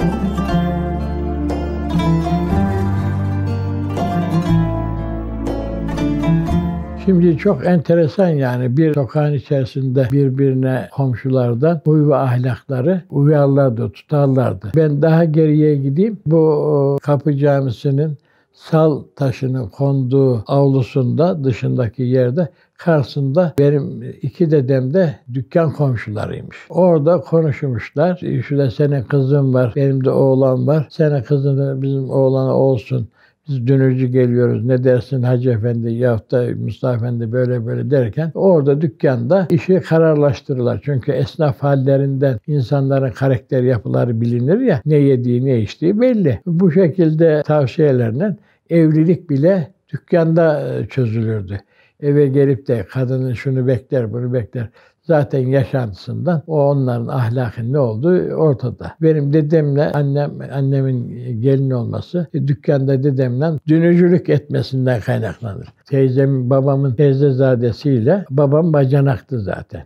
Şimdi çok enteresan yani bir sokağın içerisinde birbirine komşulardan huy ve ahlakları uyarlardı, tutarlardı. Ben daha geriye gideyim. Bu Kapı Camisi'nin sal taşının konduğu avlusunda dışındaki yerde karşısında benim iki dedem de dükkan komşularıymış. Orada konuşmuşlar. Şurada senin kızın var, benim de oğlan var. Senin kızın bizim oğlana olsun. Biz dönücü geliyoruz, ne dersin Hacı Efendi yahut da Mustafa Efendi böyle böyle derken orada dükkanda işi kararlaştırırlar. Çünkü esnaf hallerinden insanların karakter yapıları bilinir ya, ne yediği ne içtiği belli. Bu şekilde tavsiyelerle evlilik bile dükkanda çözülürdü. Eve gelip de kadının şunu bekler, bunu bekler. Zaten yaşantısından o onların ahlakın ne olduğu ortada. Benim dedemle annemin gelin olması dükkanda dedemle dünücülük etmesinden kaynaklanır. Babamın teyzezadesiyle babam bacanaktı zaten.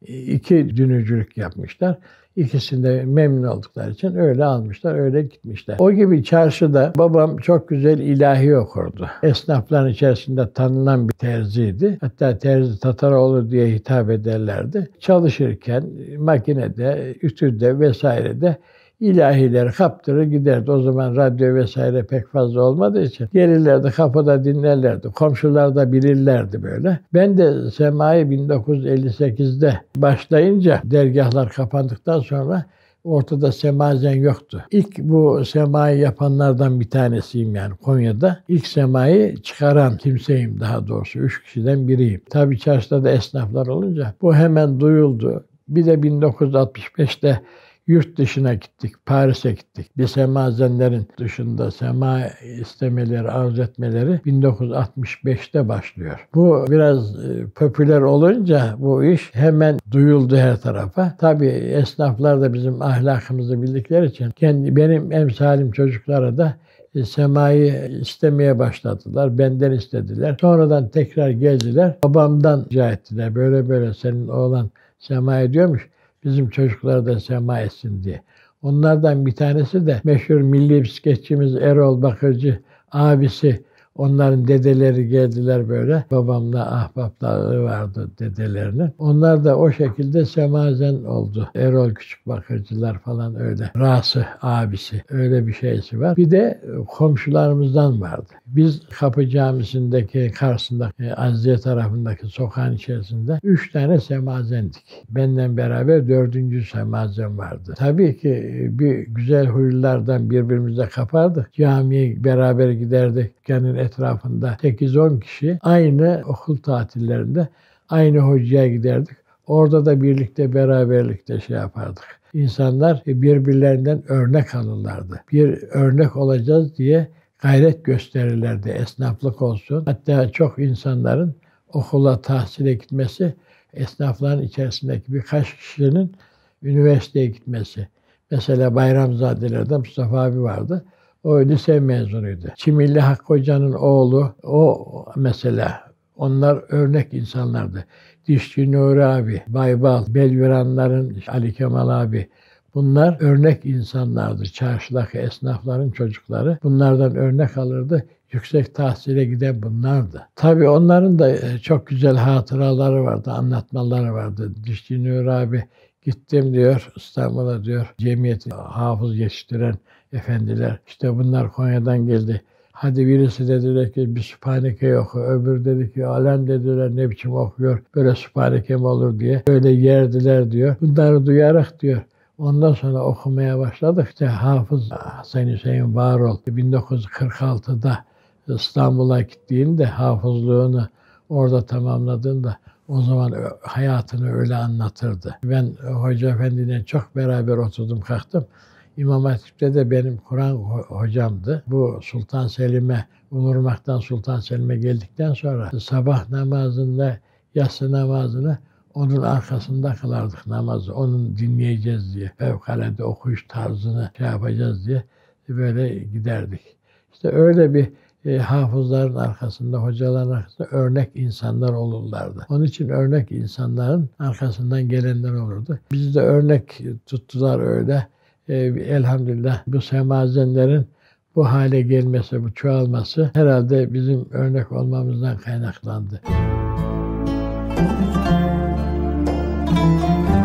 İki dünücülük yapmışlar. İkisinde memnun oldukları için öyle almışlar, öyle gitmişler. O gibi çarşıda babam çok güzel ilahi okurdu. Esnafların içerisinde tanınan bir terziydi. Hatta terzi Tataroğlu diye hitap ederlerdi. Çalışırken makinede, ütüde vesairede ilahileri kaptırır giderdi. O zaman radyo vesaire pek fazla olmadığı için gelirlerdi, kapıda dinlerlerdi. Komşular da bilirlerdi böyle. Ben de semayı 1958'de başlayınca dergahlar kapandıktan sonra ortada semazen yoktu. İlk bu semayı yapanlardan bir tanesiyim yani Konya'da. İlk semayı çıkaran kimseyim daha doğrusu. 3 kişiden biriyim. Tabii çarşıda da esnaflar olunca bu hemen duyuldu. Bir de 1965'te yurt dışına gittik, Paris'e gittik. Bir semazenlerin dışında sema istemeleri, arz etmeleri 1965'te başlıyor. Bu biraz popüler olunca bu iş hemen duyuldu her tarafa. Tabii esnaflar da bizim ahlakımızı bildikleri için benim emsalim çocuklara da semayı istemeye başladılar. Benden istediler. Sonradan tekrar geldiler. Babamdan rica ettiler. Böyle böyle senin oğlan sema ediyormuş. Bizim çocuklar da sema etsin diye. Onlardan bir tanesi de meşhur milli bisikletçimiz Erol Bakırcı abisi. Onların dedeleri geldiler böyle. Babamla ahbapları vardı dedelerinin. Onlar da o şekilde semazen oldu. Erol Küçük Bakırcılar falan öyle. Rası abisi. Öyle bir şeysi var. Bir de komşularımızdan vardı. Biz Kapı Camisi'ndeki karşısında Azize tarafındaki sokağın içerisinde 3 tane semazendik. Benden beraber 4. semazen vardı. Tabii ki bir güzel huylardan birbirimize kapardık. Camiye beraber giderdik. Dükkanın etrafında 8-10 kişi aynı okul tatillerinde aynı hocaya giderdik. Orada da birlikte beraberlikte yapardık. İnsanlar birbirlerinden örnek alırlardı. Bir örnek olacağız diye gayret gösterirlerdi. Esnaflık olsun. Hatta çok insanların okula tahsile gitmesi, esnafların içerisindeki birkaç kişinin üniversiteye gitmesi. Mesela Bayramzadeler'de Mustafa abi vardı. O lise mezunuydu. Çimilli Hakkı Hoca'nın oğlu, o mesela onlar örnek insanlardı. Dişçi Nuri abi, Baybal, Belviranların Ali Kemal abi. Bunlar örnek insanlardı. Çarşıdaki esnafların çocukları. Bunlardan örnek alırdı. Yüksek tahsile giden bunlardı. Tabii onların da çok güzel hatıraları vardı, anlatmaları vardı. Dişçi Nuri abi gittim diyor İstanbul'a diyor. Cemiyeti hafız yetiştiren efendiler. İşte bunlar Konya'dan geldi. Hadi birisi dediler ki bir Sübhaneke oku. Öbür dedi ki alem dediler ne biçim okuyor. Böyle Sübhaneke mi olur diye. Böyle yerdiler diyor. Bunları duyarak diyor. Ondan sonra okumaya başladık. İşte Hafız Hasan Hüseyin Varol 1946'da İstanbul'a gittiğinde hafızlığını orada tamamladığında o zaman hayatını öyle anlatırdı. Ben Hoca Efendi'yle çok beraber oturdum kalktım. İmam Hatip'te de benim Kur'an hocamdı. Bu Sultan Selim'e, Umurmak'tan Sultan Selim'e geldikten sonra sabah namazında, yatsı namazını onun arkasında kılardık namazı. Onun dinleyeceğiz diye. Fevkalade okuyuş tarzını yapacağız diye böyle giderdik. İşte öyle bir hafızların arkasında, hocaların arkasında örnek insanlar olurlardı. Onun için örnek insanların arkasından gelenler olurdu. Bizi de örnek tuttular öyle. Elhamdülillah bu semazenlerin bu hale gelmesi, bu çoğalması herhalde bizim örnek olmamızdan kaynaklandı.